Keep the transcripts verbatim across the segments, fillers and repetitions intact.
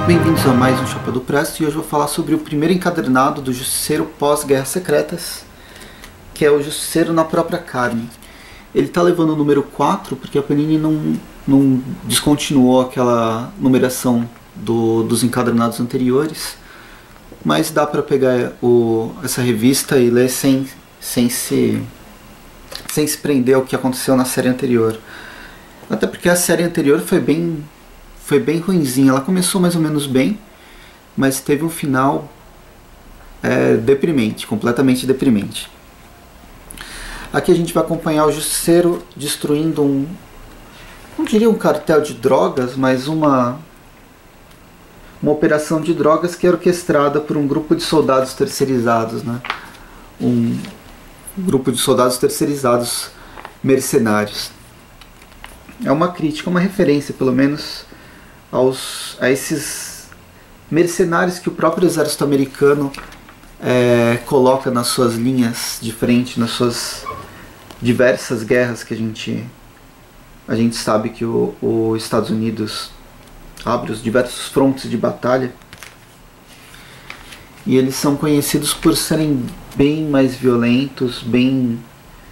Bem-vindos a mais um Chapéu do Presto, e hoje eu vou falar sobre o primeiro encadernado do Justiceiro pós-Guerras Secretas, que é o Justiceiro na Própria Carne. Ele está levando o número quatro porque a Panini não, não descontinuou aquela numeração do, dos encadernados anteriores, mas dá para pegar o, essa revista e ler sem, sem, se, sem se prender ao que aconteceu na série anterior. Até porque a série anterior foi bem... foi bem ruinzinha. Ela começou mais ou menos bem, mas teve um final é, deprimente, completamente deprimente. Aqui a gente vai acompanhar o Justiceiro destruindo um, não diria um cartel de drogas, mas uma, uma operação de drogas que era orquestrada por um grupo de soldados terceirizados, né? Um grupo de soldados terceirizados mercenários. É uma crítica, uma referência, pelo menos, Aos, a esses mercenários que o próprio exército americano é, coloca nas suas linhas de frente, nas suas diversas guerras que a gente, a gente sabe que o, o Estados Unidos abre os diversos frontes de batalha. E eles são conhecidos por serem bem mais violentos, bem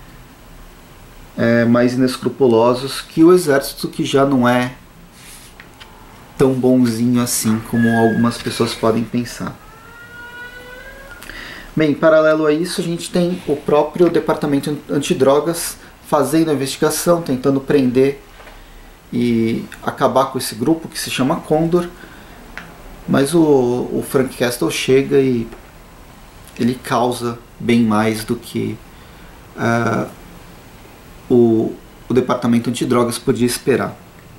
é, mais inescrupulosos que o exército, que já não é tão bonzinho assim como algumas pessoas podem pensar. Bem, em paralelo a isso, a gente tem o próprio departamento antidrogas fazendo a investigação, tentando prender e acabar com esse grupo que se chama Condor, mas o, o Frank Castle chega e ele causa bem mais do que uh, o, o departamento antidrogas podia esperar.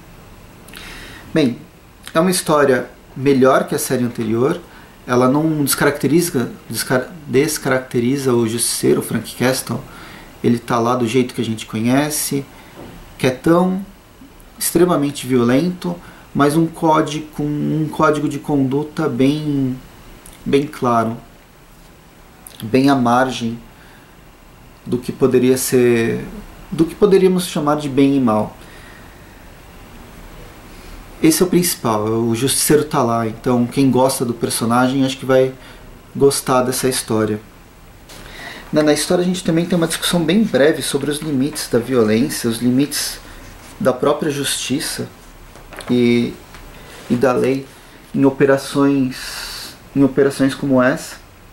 Bem, é uma história melhor que a série anterior. Ela não descaracteriza, descar descaracteriza o Justiceiro, o Frank Castle. Ele está lá do jeito que a gente conhece, quietão, extremamente violento, mas um código, um código de conduta bem, bem claro, bem à margem do que poderia ser, do que poderíamos chamar de bem e mal. Esse é o principal, o Justiceiro tá lá, então quem gosta do personagem acho que vai gostar dessa história. Na, na história a gente também tem uma discussão bem breve sobre os limites da violência, os limites da própria justiça e, e da lei em operações, em operações como essa.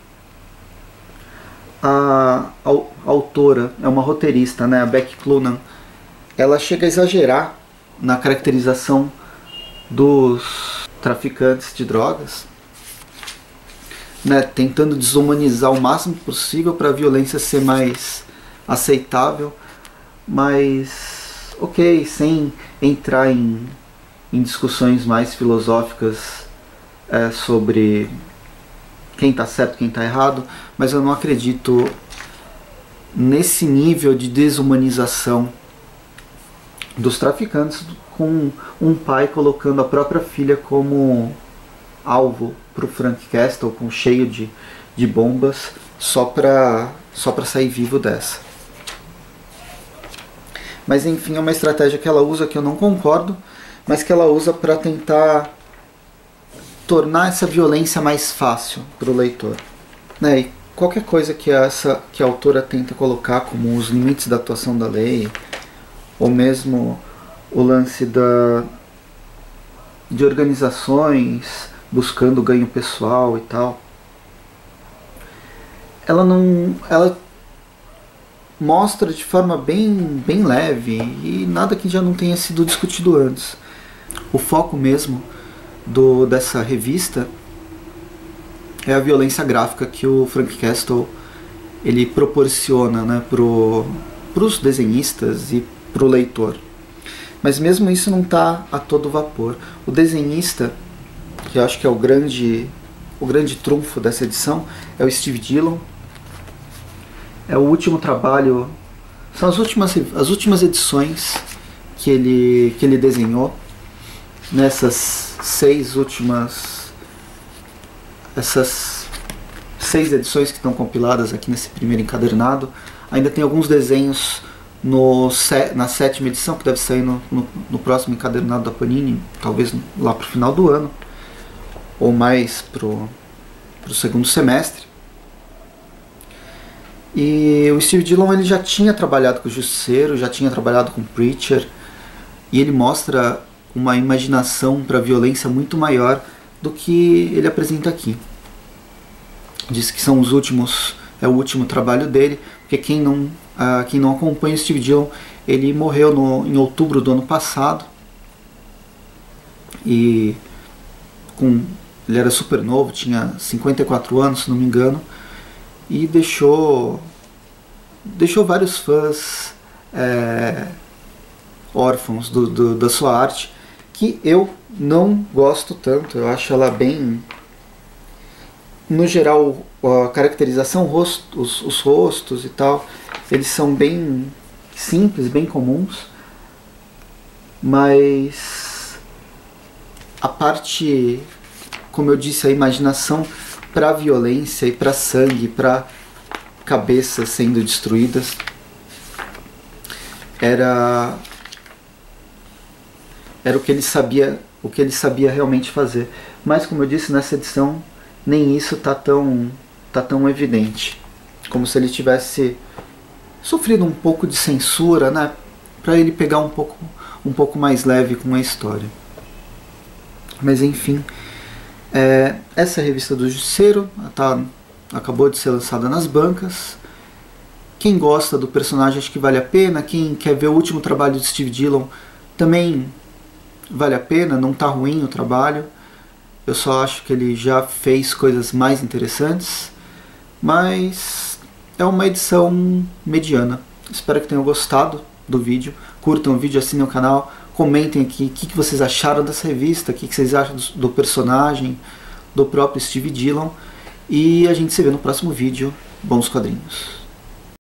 A, a, a autora é uma roteirista, né, a Becky Cloonan. Ela chega a exagerar na caracterização dos traficantes de drogas, né, tentando desumanizar o máximo possível para a violência ser mais aceitável, mas ok, sem entrar em, em discussões mais filosóficas é, sobre quem está certo, quem está errado, mas eu não acredito nesse nível de desumanização dos traficantes, com um pai colocando a própria filha como alvo para o Frank Castle, com cheio de, de bombas, só para só para sair vivo dessa. Mas enfim, é uma estratégia que ela usa, que eu não concordo, mas que ela usa para tentar tornar essa violência mais fácil para o leitor, né? E qualquer coisa que, essa, que a autora tenta colocar como os limites da atuação da lei, ou mesmo o lance da, de organizações buscando ganho pessoal e tal, ela não, ela mostra de forma bem, bem leve e nada que já não tenha sido discutido antes. O foco mesmo do, dessa revista é a violência gráfica que o Frank Castle ele proporciona, né, pro, pros desenhistas e pro leitor. Mas mesmo isso não está a todo vapor. O desenhista, que eu acho que é o grande, o grande trunfo dessa edição, é o Steve Dillon. É o último trabalho, são as últimas, as últimas edições que ele, que ele desenhou. Nessas seis últimas, essas seis edições que estão compiladas aqui nesse primeiro encadernado, ainda tem alguns desenhos no, na sétima edição, que deve sair no, no, no próximo encadernado da Panini, talvez lá para o final do ano. ou mais pro, pro segundo semestre. E o Steve Dillon ele já tinha trabalhado com o Justiceiro, já tinha trabalhado com Preacher, e ele mostra uma imaginação para violência muito maior do que ele apresenta aqui. Diz que são os últimos, é o último trabalho dele, porque quem não, uh, quem não acompanha o Steve Dillon, ele morreu no, em outubro do ano passado, e com, ele era super novo, tinha cinquenta e quatro anos, se não me engano, e deixou, deixou vários fãs é, órfãos do, do, da sua arte, que eu não gosto tanto. Eu acho ela bem, no geral, a caracterização, rosto, os, os rostos e tal, eles são bem simples, bem comuns, mas a parte, como eu disse, a imaginação para violência e para sangue, para cabeças sendo destruídas, era era o que ele sabia, o que ele sabia realmente fazer. Mas, como eu disse, nessa edição nem isso tá tão tá tão evidente, como se ele tivesse sofrido um pouco de censura, né, para ele pegar um pouco um pouco mais leve com a história. Mas enfim, é, essa é a revista do Justiceiro, tá, acabou de ser lançada nas bancas. Quem gosta do personagem acho que vale a pena. Quem quer ver o último trabalho de Steve Dillon também vale a pena, não tá ruim o trabalho. Eu só acho que ele já fez coisas mais interessantes, mas é uma edição mediana. Espero que tenham gostado do vídeo, curtam o vídeo, assinem o canal, comentem aqui o que, que vocês acharam dessa revista, o que, que vocês acham do, do personagem, do próprio Steve Dillon, e a gente se vê no próximo vídeo. Bons quadrinhos!